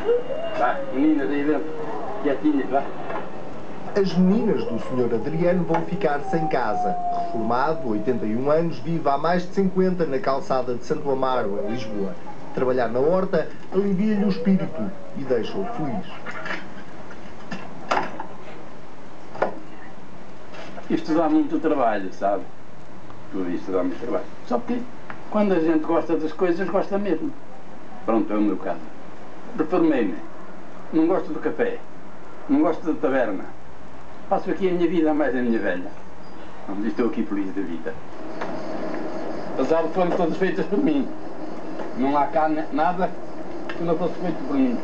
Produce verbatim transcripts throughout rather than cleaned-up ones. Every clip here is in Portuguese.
Vá, meninas aí dentro, quietinhas, vá. As meninas do senhor Adriano vão ficar sem casa. Reformado, oitenta e um anos, vive há mais de cinquenta na calçada de Santo Amaro, em Lisboa. Trabalhar na horta alivia-lhe o espírito e deixa-o feliz. Isto dá muito trabalho, sabe? Tudo isto dá muito trabalho. Só que quando a gente gosta das coisas, gosta mesmo. Pronto, é o meu caso. Reformei-me. Não gosto do café. Não gosto da taberna. Passo aqui a minha vida mais a minha velha. Onde estou aqui feliz da vida. As árvores foram todas feitas por mim. Não há cá nada que não fosse feito por mim.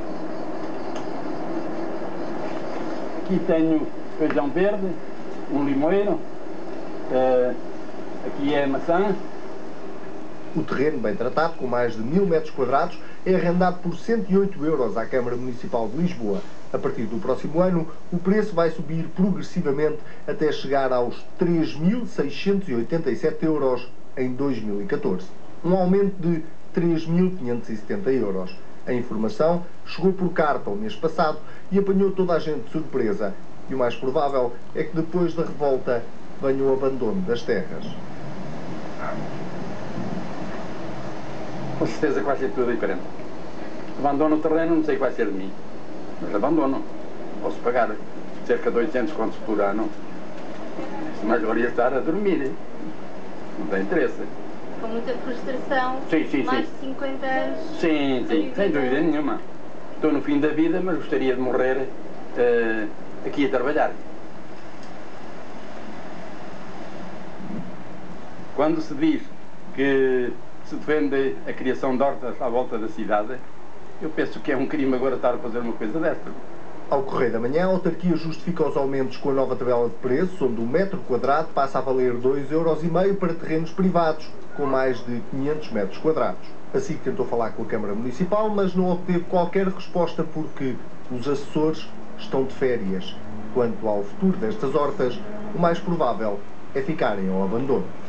Aqui tenho feijão verde, um limoeiro, uh, aqui é maçã. O terreno, bem tratado, com mais de mil metros quadrados, é arrendado por cento e oito euros à Câmara Municipal de Lisboa. A partir do próximo ano, o preço vai subir progressivamente até chegar aos três mil seiscentos e oitenta e sete euros em dois mil e catorze. Um aumento de três mil quinhentos e setenta euros. A informação chegou por carta o mês passado e apanhou toda a gente de surpresa. E o mais provável é que depois da revolta venha o abandono das terras. Com certeza que vai ser tudo diferente. Abandono o terreno, não sei o que vai ser de mim. Mas abandono. Posso pagar cerca de oitocentos contos por ano. Mas valia estar a dormir. Não tem interesse. Com muita frustração. Sim, sim, mais sim. de cinquenta anos. Sim, sim, sem dúvida nenhuma. Estou no fim da vida, mas gostaria de morrer uh, aqui a trabalhar. Quando se diz que se defende a criação de hortas à volta da cidade, eu penso que é um crime agora estar a fazer uma coisa desta. Ao correr da manhã, a autarquia justifica os aumentos com a nova tabela de preços, onde o metro quadrado passa a valer dois euros e meio para terrenos privados, com mais de quinhentos metros quadrados. Assim que tentou falar com a Câmara Municipal, mas não obteve qualquer resposta porque os assessores estão de férias. Quanto ao futuro destas hortas, o mais provável é ficarem ao abandono.